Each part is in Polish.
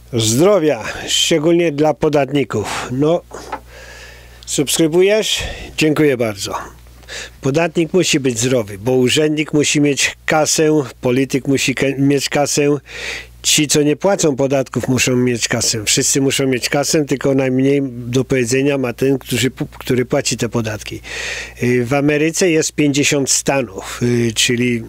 Zdrowia, szczególnie dla podatników. No, subskrybujesz? Dziękuję bardzo. Podatnik musi być zdrowy, bo urzędnik musi mieć kasę, polityk musi mieć kasę, ci, co nie płacą podatków, muszą mieć kasę. Wszyscy muszą mieć kasę, tylko najmniej do powiedzenia ma ten, który płaci te podatki. W Ameryce jest 50 stanów, czyli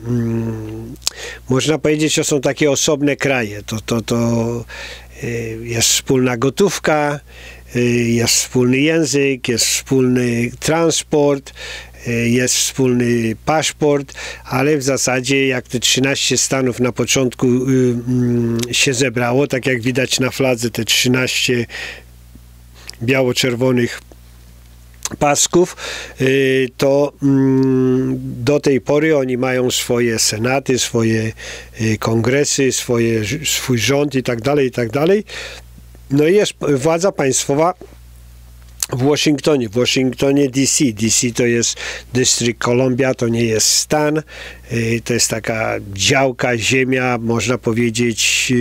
można powiedzieć, że są takie osobne kraje. To jest wspólna gotówka, jest wspólny język, jest wspólny transport, jest wspólny paszport, ale w zasadzie jak te 13 stanów na początku się zebrało, tak jak widać na fladze te 13 biało-czerwonych pasków, to do tej pory oni mają swoje senaty, swoje kongresy, swój rząd i tak dalej, i tak dalej. No i jest władza państwowa w Waszyngtonie DC. DC to jest Dystrykt Columbia, to nie jest stan, to jest taka działka, ziemia, można powiedzieć,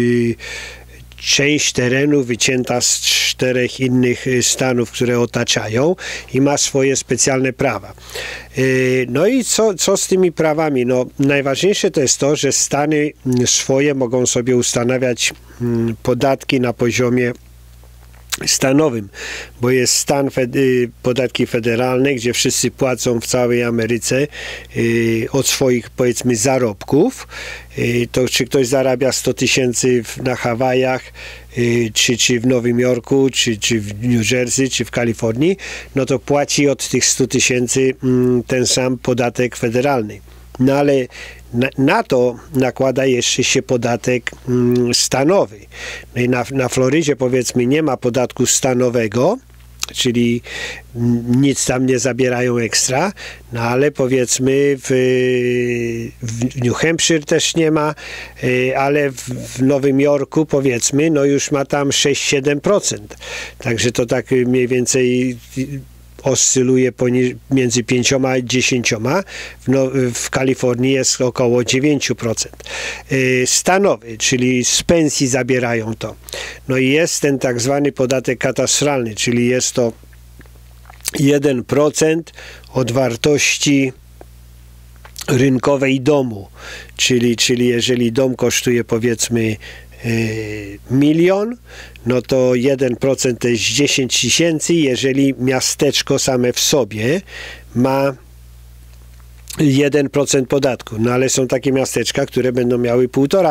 część terenu wycięta z 4 innych stanów, które otaczają i ma swoje specjalne prawa. No i co z tymi prawami? No, najważniejsze to jest to, że stany swoje mogą sobie ustanawiać podatki na poziomie stanowym, bo jest stan podatki federalne, gdzie wszyscy płacą w całej Ameryce od swoich, powiedzmy, zarobków. To czy ktoś zarabia 100 tysięcy na Hawajach, czy w Nowym Jorku, czy w New Jersey, czy w Kalifornii, no to płaci od tych 100 tysięcy ten sam podatek federalny. No ale na to nakłada jeszcze się podatek stanowy. No i na Florydzie, powiedzmy, nie ma podatku stanowego, czyli nic tam nie zabierają ekstra, no ale powiedzmy w New Hampshire też nie ma, ale w Nowym Jorku, powiedzmy, no już ma tam 6-7%. Także to tak mniej więcej oscyluje między 5 a 10. W Kalifornii jest około 9%. Stanowy, czyli z pensji zabierają to. No i jest ten tak zwany podatek katastralny, czyli jest to 1% od wartości rynkowej domu. Czyli jeżeli dom kosztuje, powiedzmy, 1 000 000, no to 1% to jest 10 tysięcy, jeżeli miasteczko same w sobie ma 1% podatku. No ale są takie miasteczka, które będą miały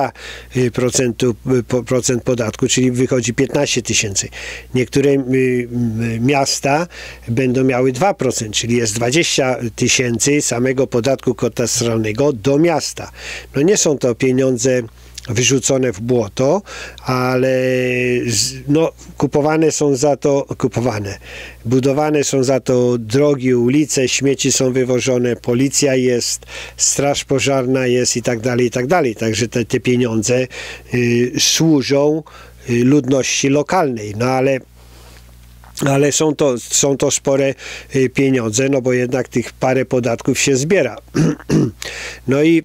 1,5% podatku, czyli wychodzi 15 tysięcy. Niektóre miasta będą miały 2%, czyli jest 20 tysięcy samego podatku katastralnego do miasta. No nie są to pieniądze wyrzucone w błoto, ale no, budowane są za to drogi, ulice, śmieci są wywożone, policja jest, straż pożarna jest i tak dalej, i tak dalej. Także te pieniądze służą ludności lokalnej. No ale są to spore pieniądze, no bo jednak tych parę podatków się zbiera. No i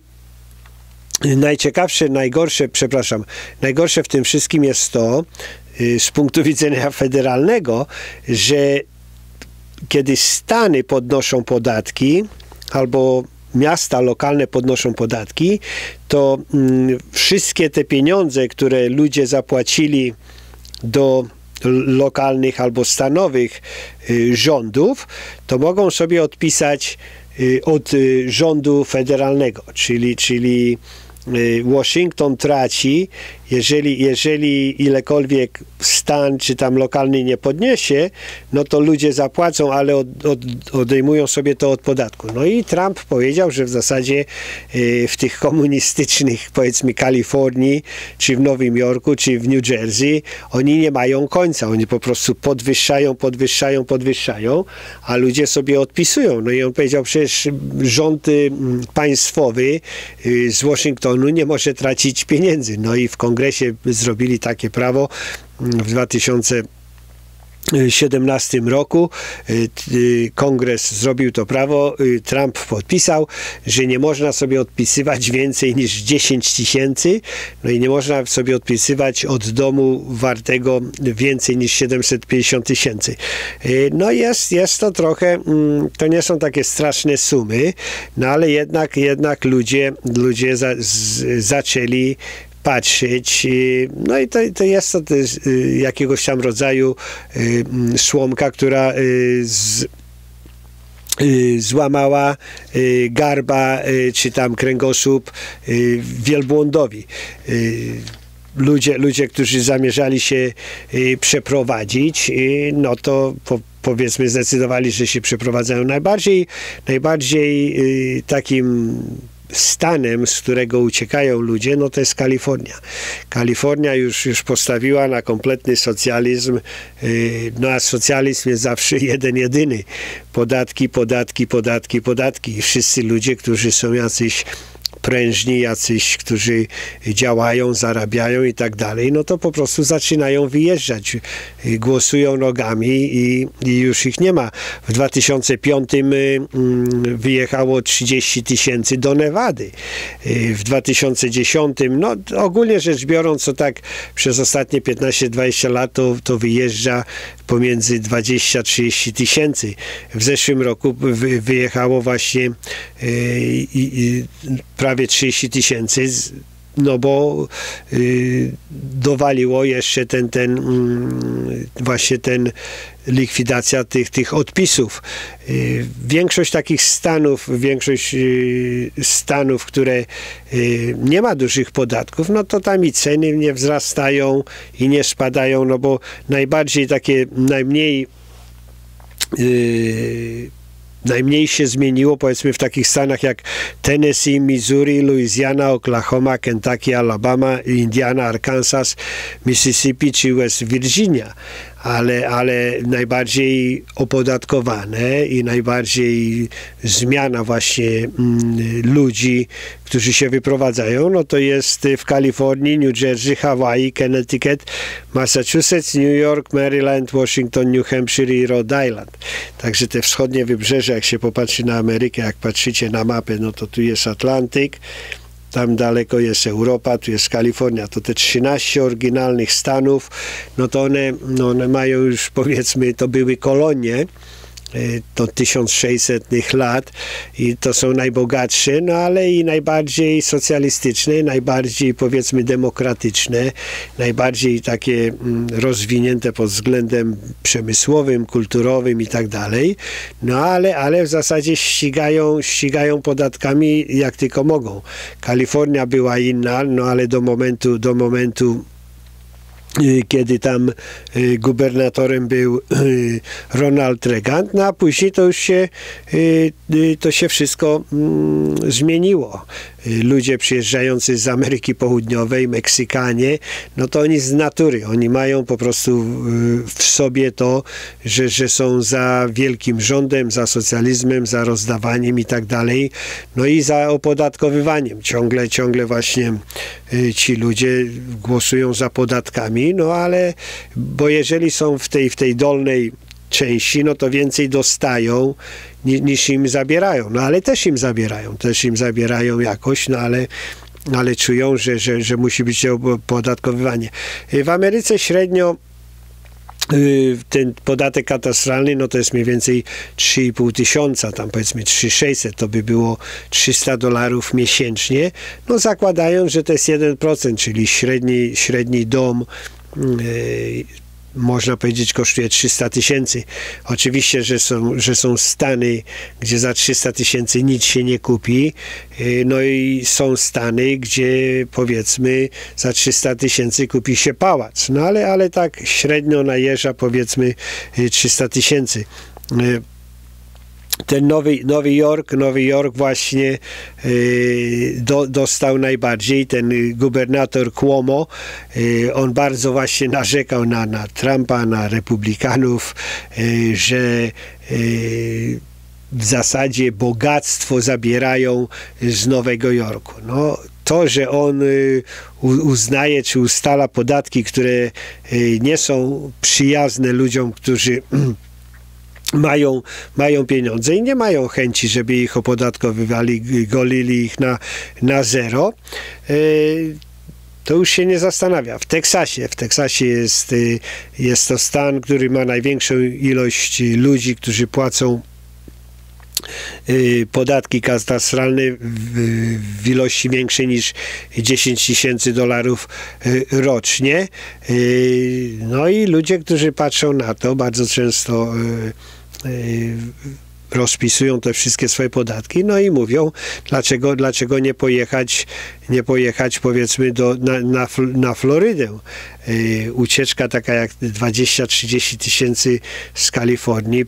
najgorsze w tym wszystkim jest to, z punktu widzenia federalnego, że kiedy stany podnoszą podatki, albo miasta lokalne podnoszą podatki, to wszystkie te pieniądze, które ludzie zapłacili do lokalnych albo stanowych rządów, to mogą sobie odpisać od rządu federalnego, czyli Waszyngton traci, jeżeli ilekolwiek stan czy tam lokalny nie podniesie, no to ludzie zapłacą, ale odejmują sobie to od podatku. No i Trump powiedział, że w zasadzie w tych komunistycznych, powiedzmy, Kalifornii, czy w Nowym Jorku, czy w New Jersey, oni nie mają końca. Oni po prostu podwyższają, a ludzie sobie odpisują. No i on powiedział, przecież rząd państwowy z Waszyngtonu nie może tracić pieniędzy. No i w Kongresie zrobili takie prawo w 2000 2017 roku Kongres zrobił to prawo, Trump podpisał, że nie można sobie odpisywać więcej niż 10 000, no i nie można sobie odpisywać od domu wartego więcej niż 750 000. No jest to trochę, to nie są takie straszne sumy, no ale jednak ludzie zaczęli patrzeć, no i to jest to jakiegoś tam rodzaju słomka, która złamała garba czy tam kręgosłup wielbłądowi. Ludzie, którzy zamierzali się przeprowadzić, no to powiedzmy zdecydowali, że się przeprowadzają. Najbardziej takim stanem, z którego uciekają ludzie, no to jest Kalifornia. Kalifornia już postawiła na kompletny socjalizm, no a socjalizm jest zawsze jedyny. Podatki. I wszyscy ludzie, którzy są jacyś prężni, jacyś, którzy działają, zarabiają i tak dalej, no to po prostu zaczynają wyjeżdżać. Głosują nogami i już ich nie ma. W 2005 wyjechało 30 000 do Nevady. W 2010, no ogólnie rzecz biorąc, to tak przez ostatnie 15-20 lat to wyjeżdża pomiędzy 20-30 tysięcy. W zeszłym roku wyjechało właśnie prawie 30 000, no bo dowaliło jeszcze właśnie likwidacja tych odpisów. Większość takich stanów, które nie ma dużych podatków, no to tam i ceny nie wzrastają i nie spadają, no bo najmniej się zmieniło, powiedzmy, w takich stanach jak Tennessee, Missouri, Louisiana, Oklahoma, Kentucky, Alabama, Indiana, Arkansas, Mississippi czy West Virginia. Ale najbardziej opodatkowane i najbardziej zmiana właśnie ludzi, którzy się wyprowadzają, no to jest w Kalifornii, New Jersey, Hawaii, Connecticut, Massachusetts, New York, Maryland, Washington, New Hampshire i Rhode Island. Także te wschodnie wybrzeże, jak się popatrzy na Amerykę, jak patrzycie na mapę, no to tu jest Atlantyk, tam daleko jest Europa, tu jest Kalifornia. To te 13 oryginalnych stanów, no to one mają już, powiedzmy, to były kolonie do 1600 lat i to są najbogatsze, no ale i najbardziej socjalistyczne, najbardziej, powiedzmy, demokratyczne, najbardziej takie rozwinięte pod względem przemysłowym, kulturowym i tak dalej, no ale w zasadzie ścigają podatkami jak tylko mogą. Kalifornia była inna, no ale do momentu kiedy tam gubernatorem był Ronald Reagan, no a później to się wszystko zmieniło. Ludzie przyjeżdżający z Ameryki Południowej, Meksykanie, no to oni z natury, oni mają po prostu w sobie to, że są za wielkim rządem, za socjalizmem, za rozdawaniem i tak dalej, no i za opodatkowywaniem. Ciągle właśnie ci ludzie głosują za podatkami, no ale, bo jeżeli są w tej dolnej części, no to więcej dostają niż im zabierają. No ale też im zabierają jakoś, no ale czują, że musi być opodatkowanie. W Ameryce średnio ten podatek katastralny, no to jest mniej więcej 3,5 tysiąca, tam powiedzmy 3,600, to by było $300 miesięcznie, no zakładając, że to jest 1%, czyli średni dom można powiedzieć kosztuje 300 000. Oczywiście, że są stany, gdzie za 300 000 nic się nie kupi, no i są stany, gdzie powiedzmy za 300 000 kupi się pałac, no ale tak średnio najeżdża powiedzmy 300 000. Ten Nowy Jork właśnie dostał najbardziej, ten gubernator Cuomo, on bardzo właśnie narzekał na Trumpa, na republikanów, że w zasadzie bogactwo zabierają z Nowego Jorku. No, to, że on uznaje czy ustala podatki, które nie są przyjazne ludziom, którzy mają pieniądze i nie mają chęci, żeby ich opodatkowywali, golili ich na zero, to już się nie zastanawia. W Teksasie jest to stan, który ma największą ilość ludzi, którzy płacą podatki katastralne w ilości większej niż $10,000 rocznie. No i ludzie, którzy patrzą na to, bardzo często rozpisują te wszystkie swoje podatki, no i mówią, dlaczego nie pojechać powiedzmy na Florydę. Ucieczka taka jak 20-30 tysięcy z Kalifornii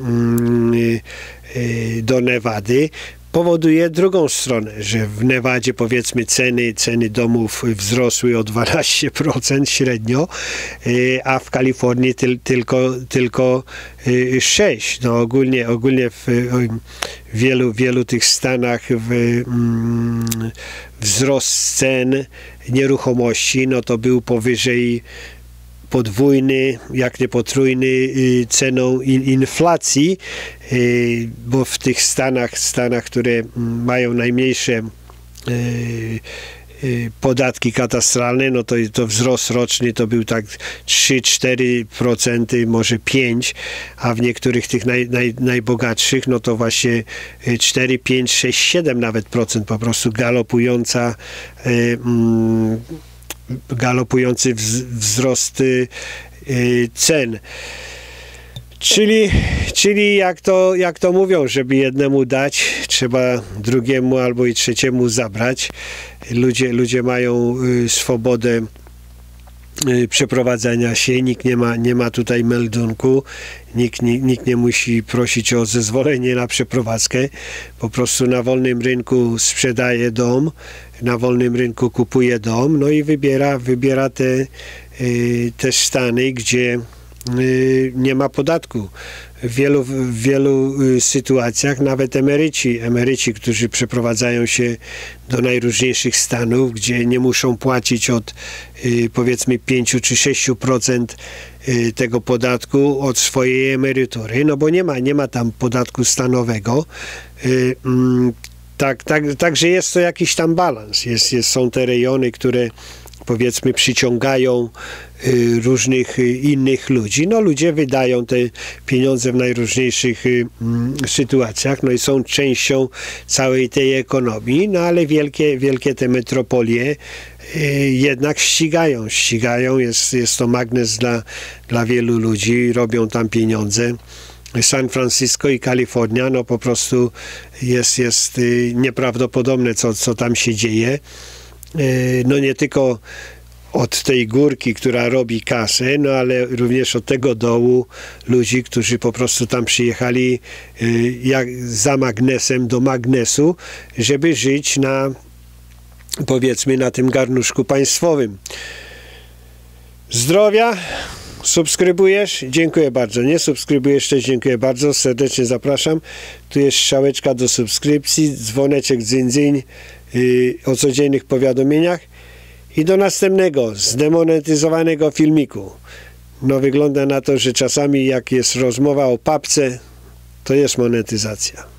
do Nevady powoduje drugą stronę, że w Nevadzie powiedzmy ceny domów wzrosły o 12% średnio, a w Kalifornii tylko 6%. No ogólnie w wielu tych stanach wzrost cen nieruchomości, no to był powyżej podwójny, jak nie potrójny ceną inflacji, bo w tych stanach, które mają najmniejsze podatki katastralne, no to wzrost roczny to był tak 3-4%, może 5%, a w niektórych tych najbogatszych, no to właśnie 4, 5, 6, 7 nawet procent, po prostu galopujący wzrost cen. Czyli jak to mówią, żeby jednemu dać, trzeba drugiemu albo i trzeciemu zabrać. Ludzie mają swobodę przeprowadzania się, nikt nie ma tutaj meldunku, nikt nie musi prosić o zezwolenie na przeprowadzkę, po prostu na wolnym rynku sprzedaje dom, na wolnym rynku kupuje dom, no i wybiera te stany, gdzie nie ma podatku. W wielu sytuacjach nawet emeryci, którzy przeprowadzają się do najróżniejszych stanów, gdzie nie muszą płacić od powiedzmy 5 czy 6% tego podatku od swojej emerytury, no bo nie ma tam podatku stanowego. Także jest to jakiś tam balans. Są te rejony, które powiedzmy przyciągają różnych innych ludzi. No ludzie wydają te pieniądze w najróżniejszych sytuacjach, no i są częścią całej tej ekonomii, no ale wielkie te metropolie jednak ścigają. Jest to magnes dla wielu ludzi, robią tam pieniądze. San Francisco i Kalifornia, no po prostu jest nieprawdopodobne, co tam się dzieje. No nie tylko od tej górki, która robi kasę, no ale również od tego dołu ludzi, którzy po prostu tam przyjechali za magnesem do magnesu, żeby żyć powiedzmy na tym garnuszku państwowym. Zdrowia! Subskrybujesz? Dziękuję bardzo. Nie subskrybujesz też? Dziękuję bardzo. Serdecznie zapraszam. Tu jest strzałeczka do subskrypcji, dzwoneczek dzyń o codziennych powiadomieniach i do następnego zdemonetyzowanego filmiku. No wygląda na to, że czasami jak jest rozmowa o papce, to jest monetyzacja.